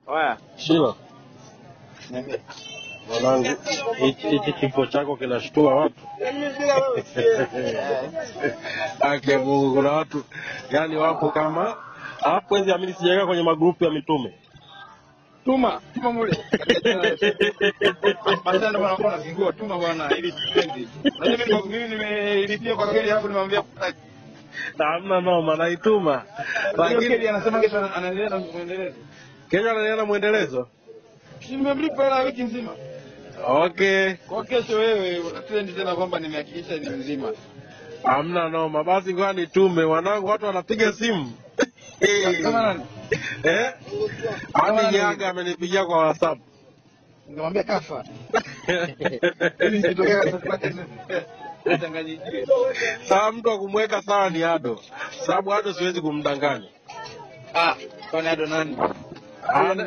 Oya. Shila. Niambie. Mwanangu, hichi kifo chako kinashtua watu. Ake Mungu, kuna watu yani wapo kama hapo hizi amini sijaga kwenye magrupu ya mitume. Tuma mule. Basi ndio maana kuna kingua tuma bwana ili tupendi. Unajua mimi nimelipia kwa kweli hapo nimwambia Hamna noma naituma. Lakini anasema kesho anaendelea na muendelezo. Kesho anaendelea na muendelezo? Nimemlipa hela wiki nzima. Okay. Kwa kesho wewe utatendi tena kwamba nimehakikisha ni mzima. Hamna noma. Basi ngoja nitume wanangu, watu wanapiga simu. Kama nani? Hadi Nyaga amenipigia kwa WhatsApp. Nikamwambia kafa. Ili sitokea Tanganyika. Sawa, mtu wa kumweka sawa ni Ado. Sababu Ado siwezi kumdanganya. Kwani Ado nani?